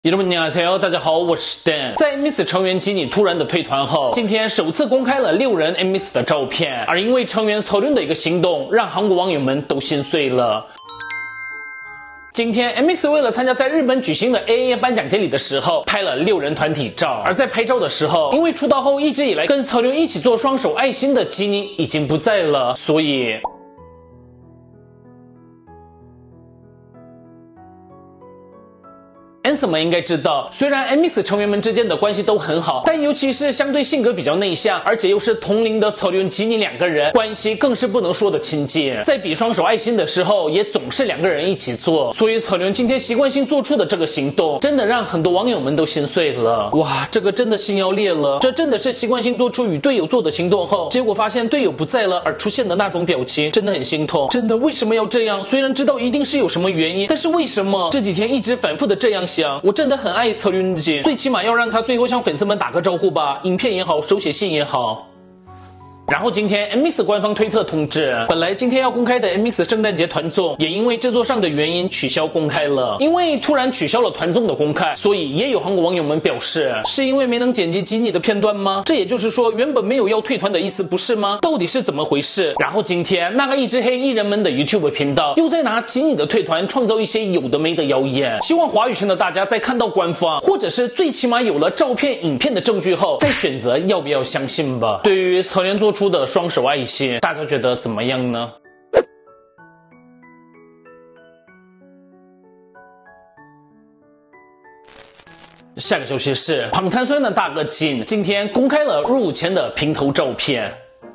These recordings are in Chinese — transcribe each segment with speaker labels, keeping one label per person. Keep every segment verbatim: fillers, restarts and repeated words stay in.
Speaker 1: 여러분 안녕하세요，大家好，我是 Dan。在 M X 成员吉尼突然的退团后，今天首次公开了六人 M X 的照片，而因为成员策略的一个行动，让韩国网友们都心碎了。今天 M X 为了参加在日本举行的 A A 颁奖典礼的时候，拍了六人团体照。而在拍照的时候，因为出道后一直以来跟策略一起做双手爱心的吉尼已经不在了，所以。Ansem 们应该知道，虽然 M X 成员们之间的关系都很好，但尤其是相对性格比较内向，而且又是同龄的策略吉尼两个人，关系更是不能说的亲近。在比双手爱心的时候，也总是两个人一起做，所以策略今天习惯性做出的这个行动，真的让很多网友们都心碎了。哇，这个真的心要裂了！这真的是习惯性做出与队友做的行动后，结果发现队友不在了而出现的那种表情，真的很心痛。真的，为什么要这样？虽然知道一定是有什么原因，但是为什么这几天一直反复的这样想？我真的很爱策略姐，最起码要让他最后向粉丝们打个招呼吧，影片也好，手写信也好。然后今天 M X 官方推特通知，本来今天要公开的 M X 圣诞节团综，也因为制作上的原因取消公开了。因为突然取消了团综的公开，所以也有韩国网友们表示，是因为没能剪辑吉尼的片段吗？这也就是说，原本没有要退团的意思，不是吗？到底是怎么回事？然后今天那个一直黑艺人们的 YouTube 频道，又在拿吉尼的退团创造一些有的没的谣言，希望华语圈的大家在看到官方，或者是最起码有了照片、影片的证据后，再选择要不要相信吧。对于策略做出的双手爱心，大家觉得怎么样呢？下个消息是，방탄소년的大哥金今天公开了入伍前的平头照片。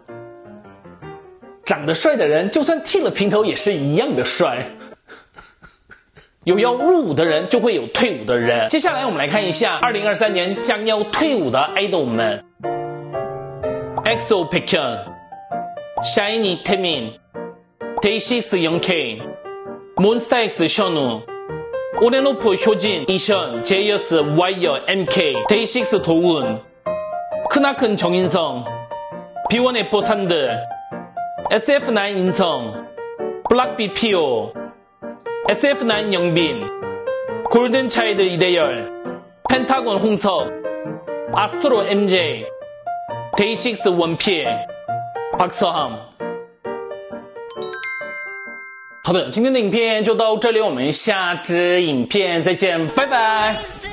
Speaker 1: 长得帅的人，就算剃了平头也是一样的帅。有要入伍的人，就会有退伍的人。接下来我们来看一下二零二三年将要退伍的 idol 们。X O 백현、Shiny 태민、데이식스 영케이、 몬스타 X 션우、 오렌오프 효진、 이션、 제이어스 와이어 엠케이、 데이식스 도운、 크나큰 정인성、 비원 에포 산들、 에스에프 나인 인성、 블락비 피오、 에스에프 나인 영빈、 골든차일드 이대열、 펜타곤 홍석、 아스트로 엠제이、 데이식스 원필、 박서함。好的，今天的影片就到这里，我们下支影片再见，拜拜。